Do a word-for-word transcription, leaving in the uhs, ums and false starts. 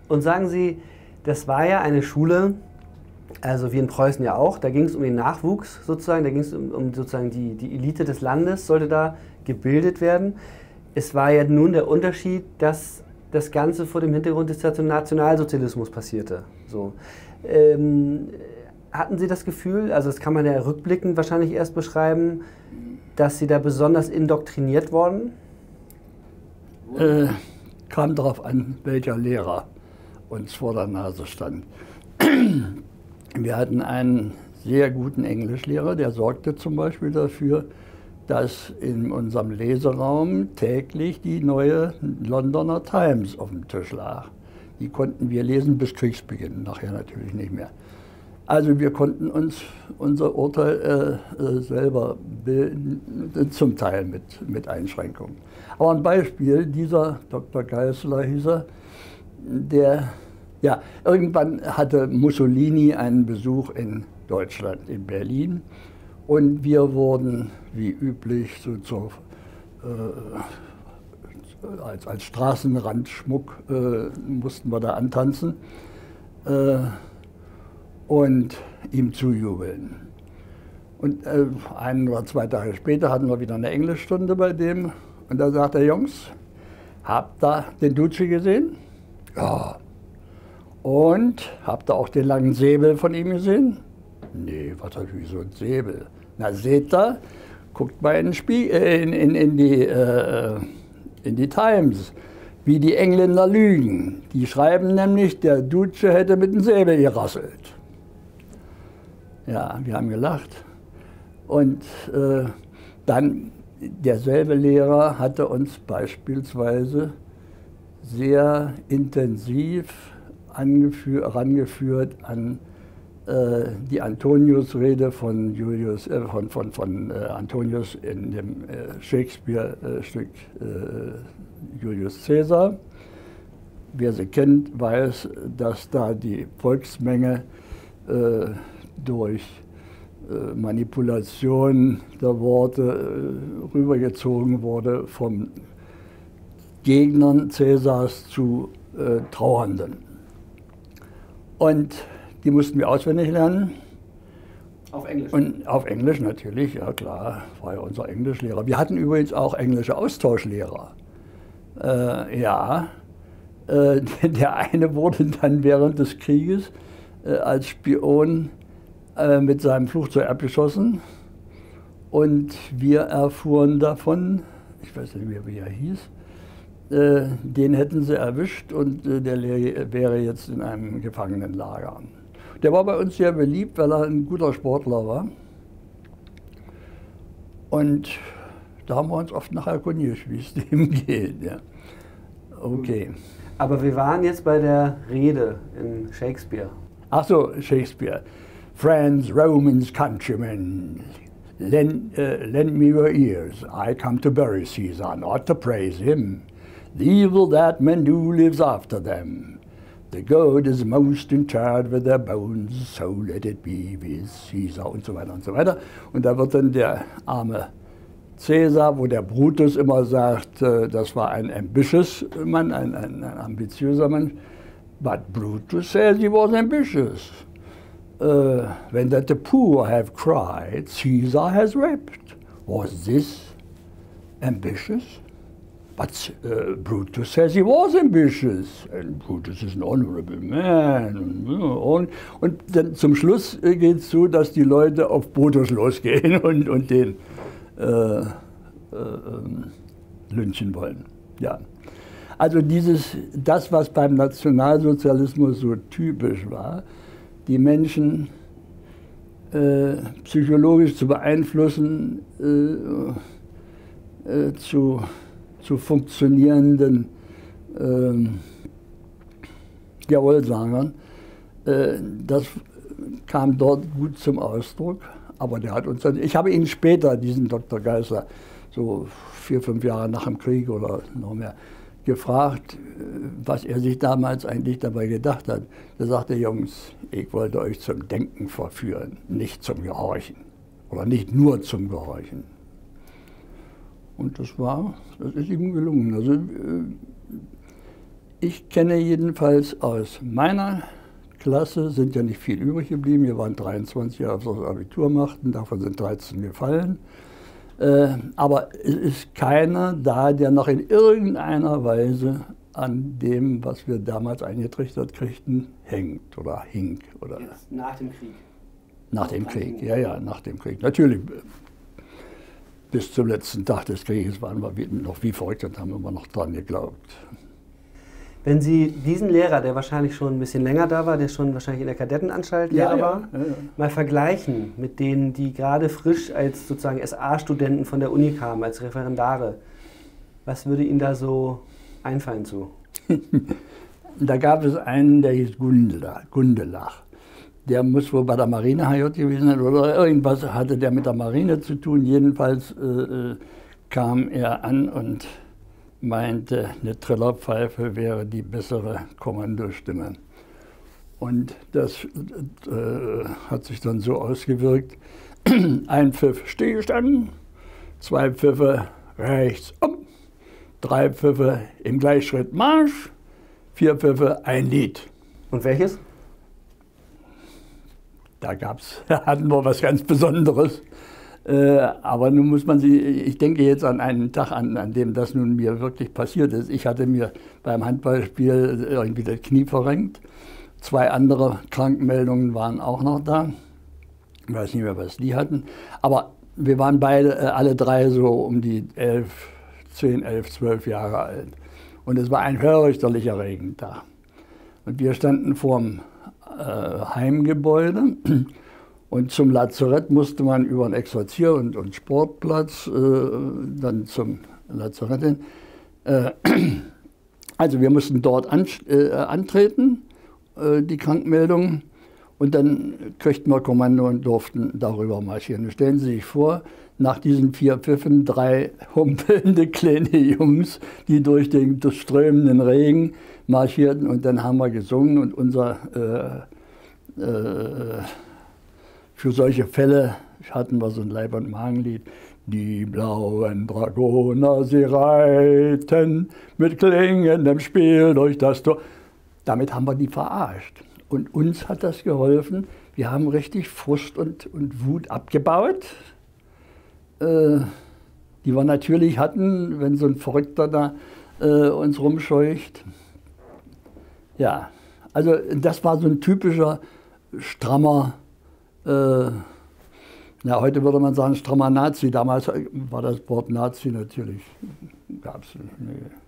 Und sagen Sie, das war ja eine Schule, also wie in Preußen ja auch, da ging es um den Nachwuchs sozusagen, da ging es um, um sozusagen die, die Elite des Landes, sollte da gebildet werden. Es war ja nun der Unterschied, dass das Ganze vor dem Hintergrund des Nationalsozialismus passierte. So. Ähm, hatten Sie das Gefühl, also das kann man ja rückblickend wahrscheinlich erst beschreiben, dass Sie da besonders indoktriniert wurden? Äh, kam darauf an, welcher Lehrer uns vor der Nase stand. Wir hatten einen sehr guten Englischlehrer, der sorgte zum Beispiel dafür, dass in unserem Leseraum täglich die neue Londoner Times auf dem Tisch lag. Die konnten wir lesen bis Kriegsbeginn, nachher natürlich nicht mehr. Also wir konnten uns unser Urteil äh, äh, selber bilden, zum Teil mit, mit Einschränkungen. Aber ein Beispiel, dieser Doktor Geisler hieß er, der, ja, irgendwann hatte Mussolini einen Besuch in Deutschland, in Berlin. Und wir wurden, wie üblich, so zur, äh, als, als Straßenrandschmuck äh, mussten wir da antanzen äh, und ihm zujubeln. Und äh, ein oder zwei Tage später hatten wir wieder eine Englischstunde bei dem. Und da sagt er, Jungs, habt ihr den Duce gesehen? Ja. Und habt ihr auch den langen Säbel von ihm gesehen? Nee, was hat wie so ein Säbel? Na, seht ihr, guckt mal in, Spie äh, in, in, in, die, äh, in die Times, wie die Engländer lügen. Die schreiben nämlich, der Duce hätte mit dem Säbel gerasselt. Ja, wir haben gelacht. Und äh, dann, derselbe Lehrer hatte uns beispielsweise sehr intensiv herangeführt an die Antonius-Rede von, Julius, äh, von, von, von äh, Antonius in dem äh, Shakespeare-Stück äh, Julius Caesar. Wer sie kennt, weiß, dass da die Volksmenge äh, durch äh, Manipulation der Worte äh, rübergezogen wurde von Gegnern Caesars zu äh, Trauernden. Und die mussten wir auswendig lernen. Auf Englisch? Und auf Englisch natürlich, ja klar, war ja unser Englischlehrer. Wir hatten übrigens auch englische Austauschlehrer. Äh, ja, äh, der eine wurde dann während des Krieges äh, als Spion äh, mit seinem Flugzeug abgeschossen. Und wir erfuhren davon, ich weiß nicht mehr, wie er hieß, äh, den hätten sie erwischt und äh, der wäre jetzt in einem Gefangenenlager. Der war bei uns sehr beliebt, weil er ein guter Sportler war. Und da haben wir uns oft nachher erkundigt, wie es dem geht. Ja. Okay. Aber wir waren jetzt bei der Rede in Shakespeare. Ach so, Shakespeare. Friends, Romans, countrymen, lend, uh, lend me your ears. I come to bury Caesar, not to praise him. The evil that men do lives after them. The good is most interred with their bones, so let it be with Caesar und so weiter und so weiter. Und da wird dann der arme Caesar, wo der Brutus immer sagt, das war ein ambitious Mann, ein, ein, ein ambitiöser Mann. But Brutus says he was ambitious. Uh, when that the poor have cried, Caesar has wept. Was this ambitious? But uh, Brutus says he was ambitious, and Brutus is an honorable man. Und, und dann zum Schluss geht es so, dass die Leute auf Brutus losgehen und, und den äh, äh, lynchen wollen. Ja. Also dieses, das, was beim Nationalsozialismus so typisch war, die Menschen äh, psychologisch zu beeinflussen, äh, äh, zu zu funktionierenden ähm, Jawohlsagern. Äh, das kam dort gut zum Ausdruck, aber der hat uns dann, ich habe ihn später, diesen Doktor Geisler, so vier, fünf Jahre nach dem Krieg oder noch mehr, gefragt, was er sich damals eigentlich dabei gedacht hat. Da sagte er, Jungs, ich wollte euch zum Denken verführen, nicht zum Gehorchen oder nicht nur zum Gehorchen. Und das war, das ist ihm gelungen. Also Ich kenne jedenfalls aus meiner Klasse, sind ja nicht viel übrig geblieben, wir waren dreiundzwanzig Jahre, die das Abitur machten, davon sind dreizehn gefallen. Äh, aber es ist keiner da, der noch in irgendeiner Weise an dem, was wir damals eingetrichtert kriegten, hängt oder hing. Oder Jetzt nach dem Krieg? Nach dem Krieg, ja, ja, nach dem Krieg. Natürlich, bis zum letzten Tag des Krieges waren wir noch wie verrückt und haben immer noch dran geglaubt. Wenn Sie diesen Lehrer, der wahrscheinlich schon ein bisschen länger da war, der schon wahrscheinlich in der Kadettenanstalt ja, Lehrer ja, war, ja, ja. mal vergleichen mit denen, die gerade frisch als sozusagen S A-Studenten von der Uni kamen, als Referendare, was würde Ihnen da so einfallen zu? Da gab es einen, der hieß Gundelach. Gundelach. Der muss wohl bei der Marine H J gewesen sein oder irgendwas hatte der mit der Marine zu tun. Jedenfalls äh, kam er an und meinte, eine Trillerpfeife wäre die bessere Kommandostimme. Und das äh, hat sich dann so ausgewirkt, ein Pfiff Stillstand, zwei Pfiffe rechts um, drei Pfiffe im Gleichschritt Marsch, vier Pfiffe ein Lied. Und welches? Da gab's, hatten wir was ganz Besonderes. Äh, aber nun muss man sich, ich denke jetzt an einen Tag, an, an dem das nun mir wirklich passiert ist. Ich hatte mir beim Handballspiel irgendwie das Knie verrenkt. Zwei andere Krankmeldungen waren auch noch da. Ich weiß nicht mehr, was die hatten. Aber wir waren beide, äh, alle drei so um die elf, zehn, elf, zwölf Jahre alt. Und es war ein fürchterlicher Regentag. Und wir standen vorm äh, Heimgebäude. Und zum Lazarett musste man über einen Exerzier- und, und Sportplatz äh, dann zum Lazarett hin. Äh, also wir mussten dort an, äh, antreten, äh, die Krankmeldung, und dann kriegten wir Kommando und durften darüber marschieren. Stellen Sie sich vor, nach diesen vier Pfiffen drei humpelnde kleine Jungs, die durch den strömenden Regen marschierten, und dann haben wir gesungen und unser äh, äh, für solche Fälle hatten wir so ein Leib- und Magenlied. Die blauen Dragoner, sie reiten mit klingendem Spiel durch das Tor. Damit haben wir die verarscht. Und uns hat das geholfen. Wir haben richtig Frust und, und Wut abgebaut, äh, die wir natürlich hatten, wenn so ein Verrückter da äh, uns rumscheucht. Ja, also das war so ein typischer, strammer, Äh, ja, heute würde man sagen, strammer Nazi. Damals war das Wort Nazi natürlich, gab es nicht. Nee.